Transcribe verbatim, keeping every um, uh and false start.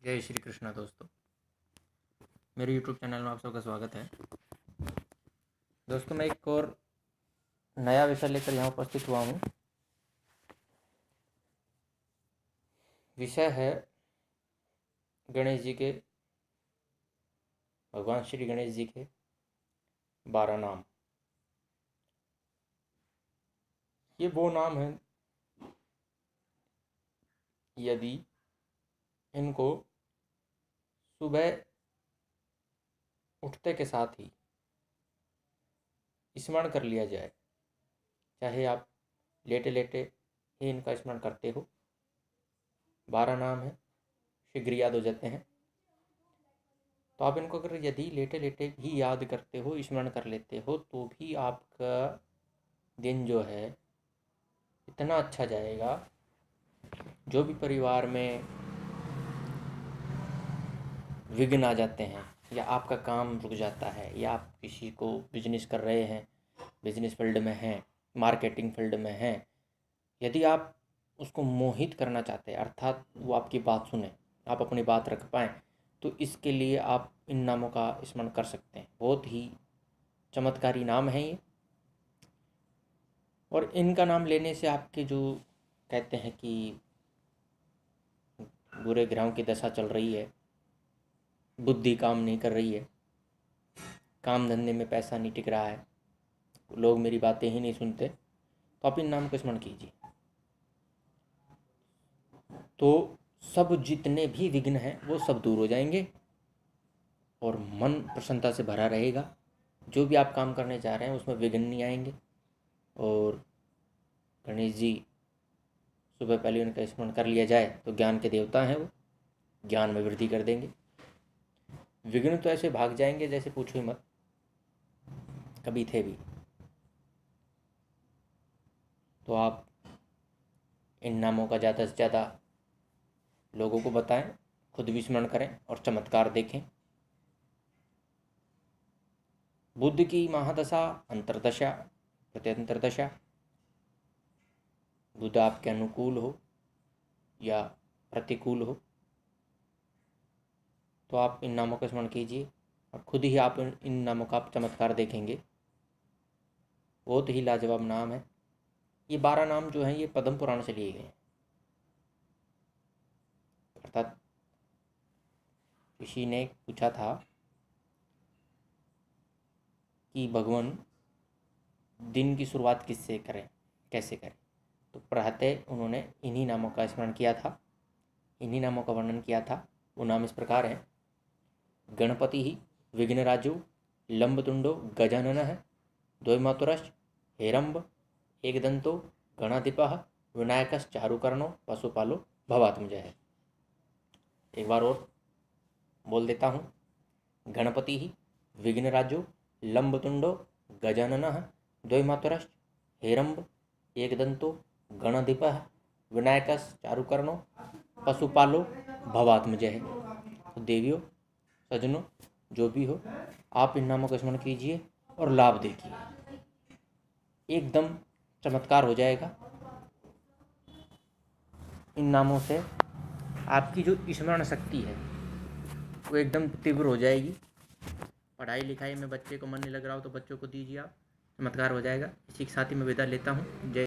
जय श्री कृष्णा दोस्तों, मेरे यूट्यूब चैनल में आप सबका स्वागत है। दोस्तों, मैं एक और नया विषय लेकर यहाँ उपस्थित हुआ हूँ। विषय है गणेश जी के, भगवान श्री गणेश जी के बारह नाम। ये वो नाम हैं, यदि इनको सुबह उठते के साथ ही स्मरण कर लिया जाए, चाहे आप लेटे लेटे ही इनका स्मरण करते हो, बारह नाम है, शीघ्र याद हो जाते हैं। तो आप इनको अगर यदि लेटे लेटे भी याद करते हो, स्मरण कर लेते हो, तो भी आपका दिन जो है इतना अच्छा जाएगा। जो भी परिवार में विघ्न आ जाते हैं, या आपका काम रुक जाता है, या आप किसी को बिजनेस कर रहे हैं, बिजनेस फील्ड में हैं, मार्केटिंग फील्ड में हैं, यदि आप उसको मोहित करना चाहते हैं, अर्थात वो आपकी बात सुने, आप अपनी बात रख पाएँ, तो इसके लिए आप इन नामों का स्मरण कर सकते हैं। बहुत ही चमत्कारी नाम है ये, और इनका नाम लेने से आपके जो कहते हैं कि बुरे ग्रहों की दशा चल रही है, बुद्धि काम नहीं कर रही है, काम धंधे में पैसा नहीं टिक रहा है, लोग मेरी बातें ही नहीं सुनते, तो आप इन नाम को स्मरण कीजिए। तो सब जितने भी विघ्न हैं वो सब दूर हो जाएंगे और मन प्रसन्नता से भरा रहेगा। जो भी आप काम करने जा रहे हैं उसमें विघ्न नहीं आएंगे। और गणेश जी सुबह पहले उनका स्मरण कर लिया जाए तो ज्ञान के देवता हैं, वो ज्ञान में वृद्धि कर देंगे। विघ्न तो ऐसे भाग जाएंगे जैसे पूछो ही मत, कभी थे भी। तो आप इन नामों का ज़्यादा से ज़्यादा लोगों को बताएं, खुद भी स्मरण करें और चमत्कार देखें। बुद्ध की महादशा, अंतरदशा, प्रत्यंतरदशा, बुद्ध आपके अनुकूल हो या प्रतिकूल हो, तो आप इन नामों का स्मरण कीजिए और खुद ही आप इन नामों का आप चमत्कार देखेंगे। बहुत ही लाजवाब नाम है। ये बारह नाम जो हैं ये पद्म पुराण से लिए गए हैं। अर्थात ऋषि ने पूछा था कि भगवान दिन की शुरुआत किससे करें, कैसे करें, तो प्रातः उन्होंने इन्हीं नामों का स्मरण किया था, इन्हीं नामों का वर्णन किया था। वो नाम इस प्रकार हैं: गणपति ही विघ्नराजो, लंबतुंडो गजाननः, द्वैमातुरश्च हेरम्ब, एकदंतो गणाधिपः, विनायकश्चारुकर्णो, पशुपालो भवात्मजः। एक बार और बोल देता हूँ: गणपति ही विघ्नराजो, लंबतुंडो गजाननः, द्वैमातुरश्च हेरम्ब, एकदंतो गणाधिपः, विनायकश्चारुकर्णो, पशुपालो भवात्मजः। तो देवियों, सज्जनों, जो भी हो, आप इन नामों का स्मरण कीजिए और लाभ देखिए, एकदम चमत्कार हो जाएगा। इन नामों से आपकी जो स्मरण शक्ति है वो एकदम तीव्र हो जाएगी। पढ़ाई लिखाई में बच्चे को मन नहीं लग रहा हो तो बच्चों को दीजिए आप, चमत्कार हो जाएगा। इसी के साथ ही मैं विदा लेता हूँ। जय